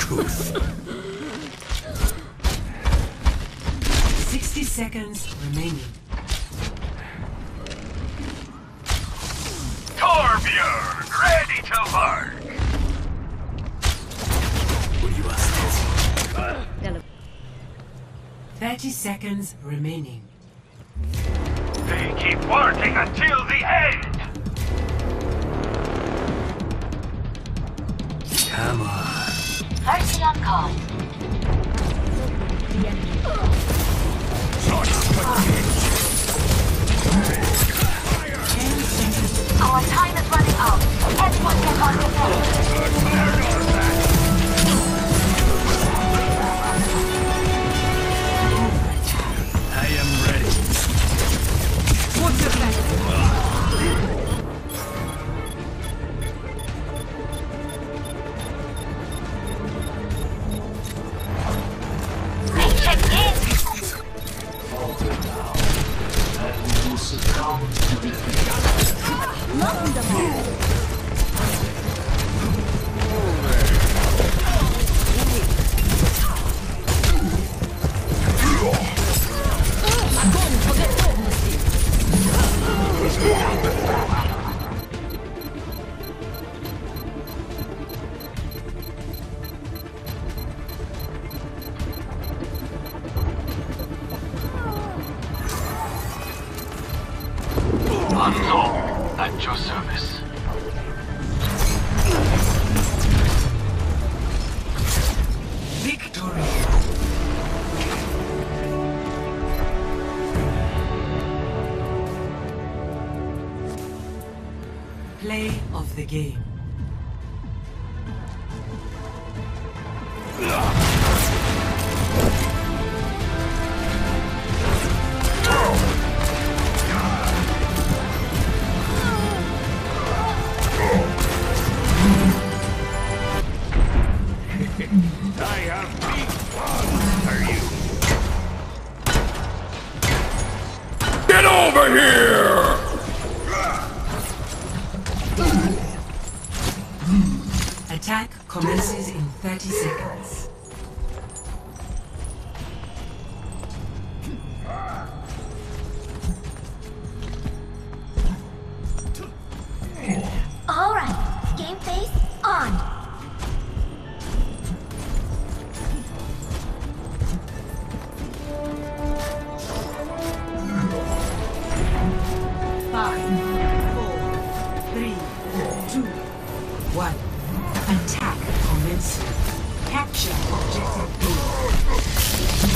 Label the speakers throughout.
Speaker 1: truth.
Speaker 2: 60 seconds remaining.
Speaker 3: Torbjörn, ready to work!
Speaker 1: What do you ask?
Speaker 2: 30 seconds remaining.
Speaker 3: They keep working until the end!
Speaker 1: Come on.
Speaker 4: Mercy on call. Our time is running out. Everyone get on your feet.
Speaker 1: I am ready.
Speaker 2: What's the plan?
Speaker 4: Check in.
Speaker 3: Unlock at your service.
Speaker 2: Victory! Play of the game.
Speaker 3: I have big plans for you. Get over here!
Speaker 2: Attack commences in 30 seconds.
Speaker 4: All right, game face on.
Speaker 2: Attack commencing. Capture objective B.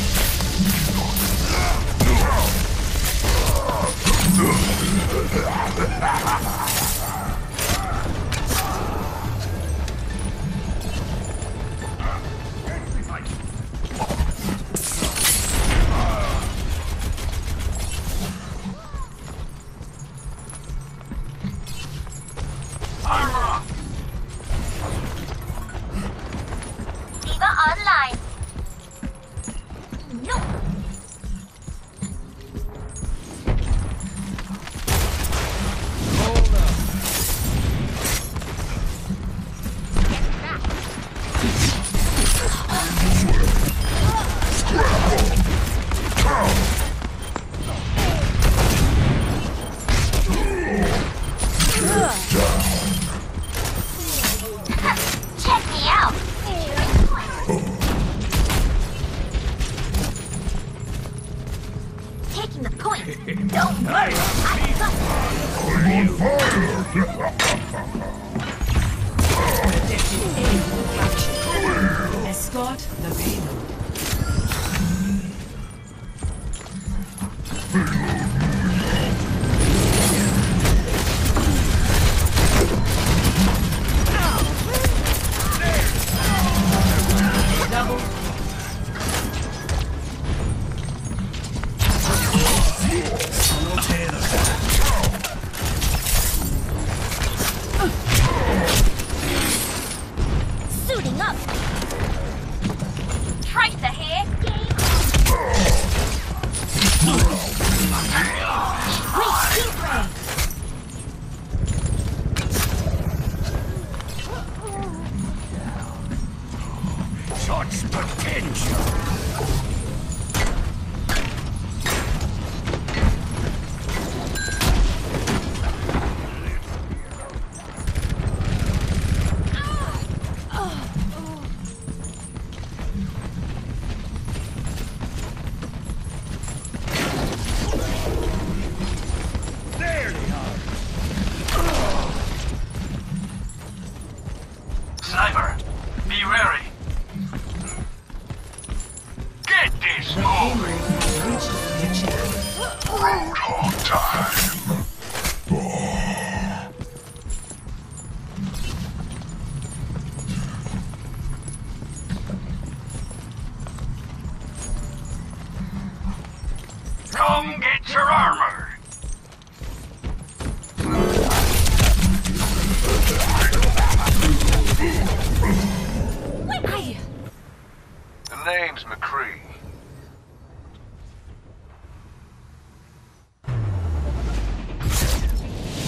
Speaker 4: Diva online. No. Check me out. Taking the point. Don't worry. I got
Speaker 2: Objective A captured. Escort the payload. Double.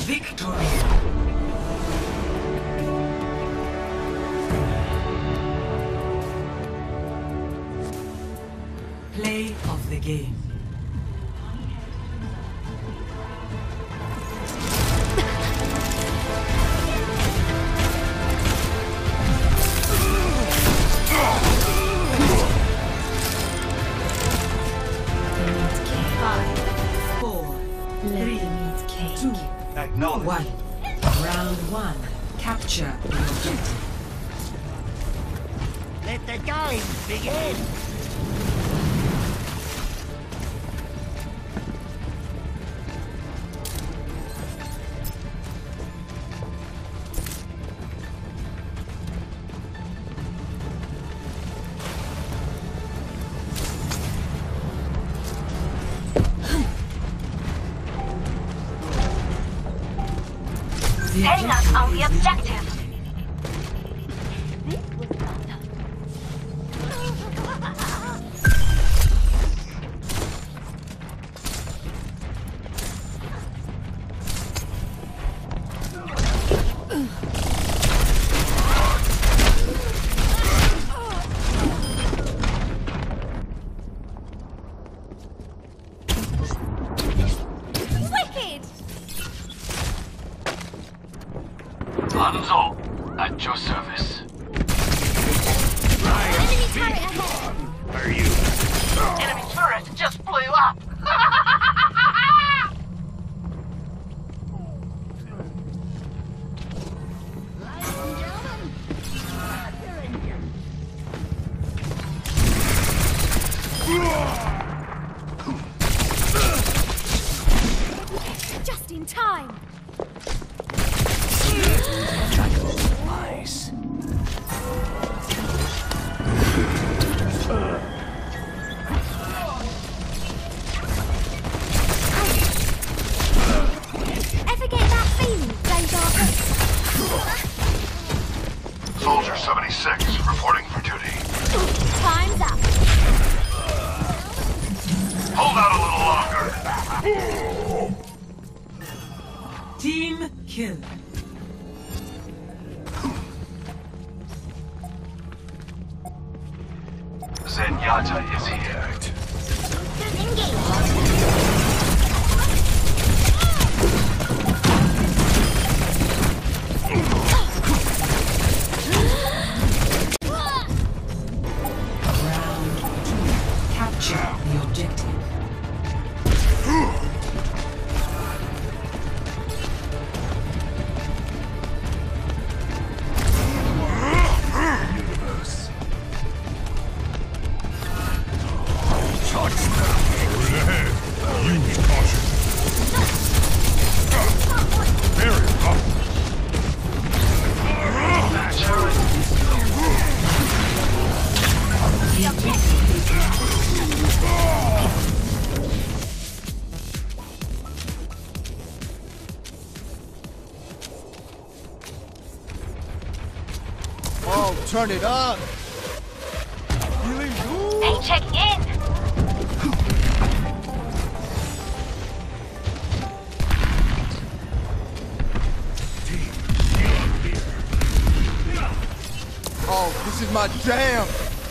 Speaker 2: Victory. Play of the game.
Speaker 3: Acknowledge.
Speaker 2: 1. Round 1. Capture the objective.
Speaker 5: Let the game begin!
Speaker 4: Hang us on the objective.
Speaker 3: Hanzo, at your service.
Speaker 4: Enemy turret ahead.
Speaker 3: Are you?
Speaker 5: Enemy turret just blew up!
Speaker 4: Just in time.
Speaker 1: Nice.
Speaker 4: Ever get that feeling, deja
Speaker 3: Soldier 76, reporting for duty.
Speaker 4: vu? Time's up.
Speaker 3: Hold out a little longer.
Speaker 2: Team kill.
Speaker 3: Zenyatta is here.
Speaker 2: Round 2. Capture the objective.
Speaker 1: Universe.
Speaker 6: Use caution. Very up.
Speaker 7: Oh, turn it up! Feeling good?
Speaker 4: Hey, check in.
Speaker 7: Oh, this is my jam!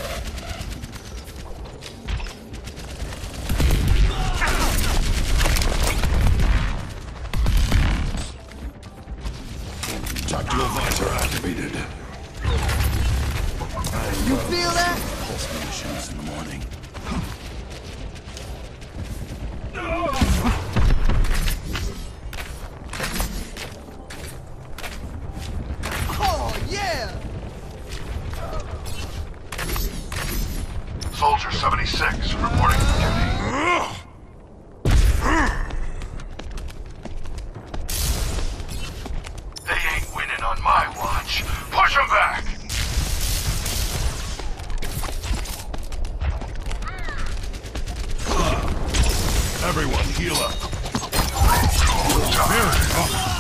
Speaker 1: Tactical activated.
Speaker 7: You feel that?
Speaker 1: Pulse munitions in the morning.
Speaker 7: Oh, yeah!
Speaker 3: Soldier 76, reporting for duty. They ain't winning on my watch. Push them back!
Speaker 6: Everyone heal up. Very up.